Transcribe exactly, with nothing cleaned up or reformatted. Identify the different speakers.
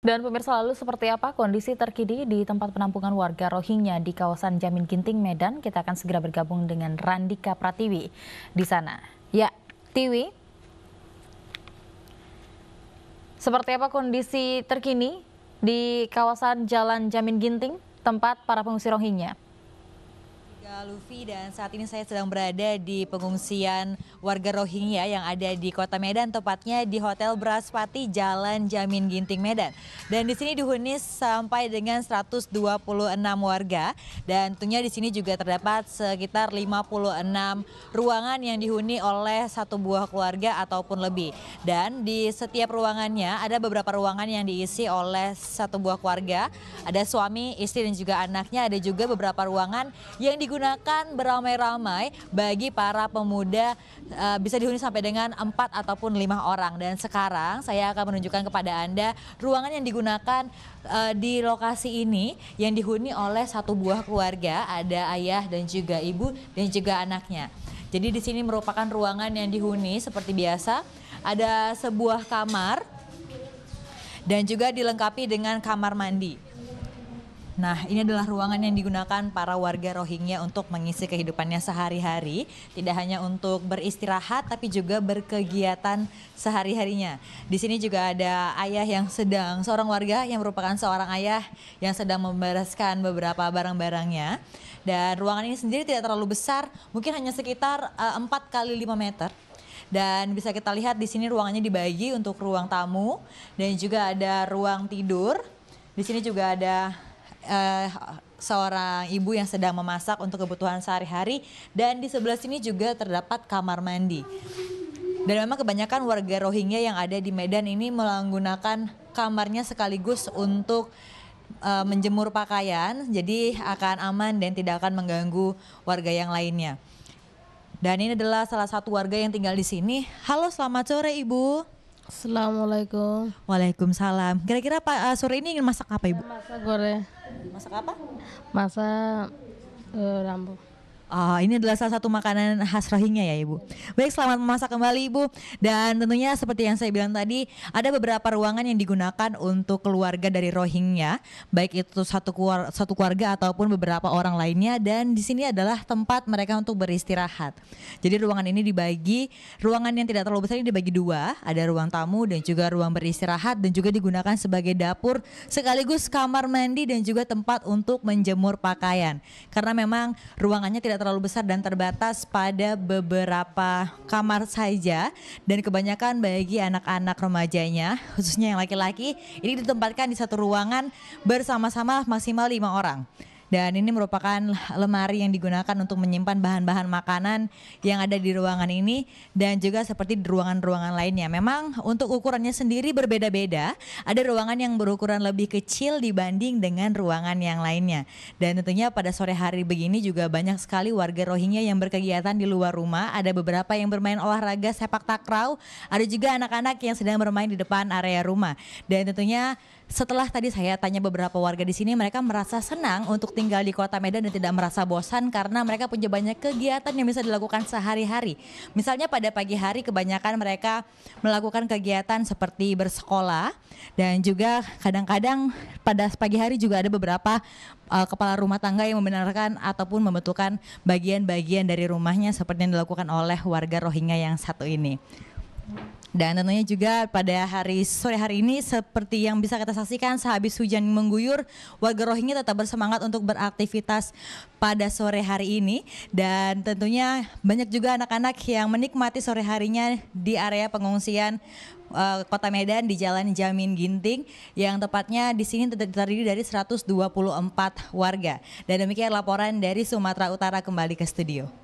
Speaker 1: Dan pemirsa, lalu seperti apa kondisi terkini di tempat penampungan warga Rohingya di kawasan Jamin Ginting, Medan? Kita akan segera bergabung dengan Randika Pratiwi di sana. Ya, Tiwi, seperti apa kondisi terkini di kawasan Jalan Jamin Ginting, tempat para pengungsi Rohingya?
Speaker 2: Luffy, dan saat ini saya sedang berada di pengungsian warga Rohingya yang ada di Kota Medan, tepatnya di Hotel Braspati Jalan Jamin Ginting, Medan. Dan di sini dihuni sampai dengan seratus dua puluh enam warga, dan tentunya di sini juga terdapat sekitar lima puluh enam ruangan yang dihuni oleh satu buah keluarga ataupun lebih. Dan di setiap ruangannya ada beberapa ruangan yang diisi oleh satu buah keluarga, ada suami, istri, dan juga anaknya. Ada juga beberapa ruangan yang digunakan Gunakan beramai-ramai bagi para pemuda, uh, bisa dihuni sampai dengan empat ataupun lima orang. Dan sekarang saya akan menunjukkan kepada Anda ruangan yang digunakan uh, di lokasi ini yang dihuni oleh satu buah keluarga, ada ayah dan juga ibu dan juga anaknya. Jadi di sini merupakan ruangan yang dihuni seperti biasa, ada sebuah kamar dan juga dilengkapi dengan kamar mandi. Nah, ini adalah ruangan yang digunakan para warga Rohingya untuk mengisi kehidupannya sehari-hari, tidak hanya untuk beristirahat tapi juga berkegiatan sehari-harinya. Di sini juga ada ayah yang sedang, seorang warga yang merupakan seorang ayah yang sedang membereskan beberapa barang-barangnya. Dan ruangan ini sendiri tidak terlalu besar, mungkin hanya sekitar uh, empat kali lima meter. Dan bisa kita lihat di sini ruangannya dibagi untuk ruang tamu dan juga ada ruang tidur. Di sini juga ada Uh, seorang ibu yang sedang memasak untuk kebutuhan sehari-hari, dan di sebelah sini juga terdapat kamar mandi. Dan memang kebanyakan warga Rohingya yang ada di Medan ini menggunakan kamarnya sekaligus untuk uh, menjemur pakaian, jadi akan aman dan tidak akan mengganggu warga yang lainnya. Dan ini adalah salah satu warga yang tinggal di sini. Halo, selamat sore Ibu.
Speaker 3: Assalamualaikum.
Speaker 2: Waalaikumsalam. Kira-kira Pak uh, sore ini ingin masak apa Ibu?
Speaker 3: Masak goreng.
Speaker 2: Masak apa?
Speaker 3: Masak uh, rambu.
Speaker 2: Oh, ini adalah salah satu makanan khas Rohingya ya Ibu. Baik, selamat memasak kembali Ibu. Dan tentunya seperti yang saya bilang tadi, ada beberapa ruangan yang digunakan untuk keluarga dari Rohingya, baik itu satu keluarga, satu keluarga ataupun beberapa orang lainnya. Dan di sini adalah tempat mereka untuk beristirahat. Jadi ruangan ini dibagi, ruangan yang tidak terlalu besar ini dibagi dua, ada ruang tamu dan juga ruang beristirahat, dan juga digunakan sebagai dapur sekaligus kamar mandi dan juga tempat untuk menjemur pakaian. Karena memang ruangannya tidak terlalu besar dan terbatas pada beberapa kamar saja, dan kebanyakan bagi anak-anak remajanya, khususnya yang laki-laki, ini ditempatkan di satu ruangan bersama-sama maksimal lima orang. Dan ini merupakan lemari yang digunakan untuk menyimpan bahan-bahan makanan yang ada di ruangan ini, dan juga seperti di ruangan-ruangan lainnya. Memang untuk ukurannya sendiri berbeda-beda, ada ruangan yang berukuran lebih kecil dibanding dengan ruangan yang lainnya. Dan tentunya pada sore hari begini juga banyak sekali warga Rohingya yang berkegiatan di luar rumah. Ada beberapa yang bermain olahraga sepak takraw, ada juga anak-anak yang sedang bermain di depan area rumah. Dan tentunya setelah tadi saya tanya beberapa warga di sini, mereka merasa senang untuk tinggal di Kota Medan dan tidak merasa bosan karena mereka punya banyak kegiatan yang bisa dilakukan sehari-hari. Misalnya pada pagi hari kebanyakan mereka melakukan kegiatan seperti bersekolah, dan juga kadang-kadang pada pagi hari juga ada beberapa uh, kepala rumah tangga yang membenarkan ataupun membetulkan bagian-bagian dari rumahnya seperti yang dilakukan oleh warga Rohingya yang satu ini. Dan tentunya juga pada hari sore hari ini seperti yang bisa kita saksikan, sehabis hujan mengguyur, warga Rohingya tetap bersemangat untuk beraktivitas pada sore hari ini. Dan tentunya banyak juga anak-anak yang menikmati sore harinya di area pengungsian uh, Kota Medan di Jalan Jamin Ginting, yang tepatnya di sini terdiri dari seratus dua puluh empat warga. Dan demikian laporan dari Sumatera Utara, kembali ke studio.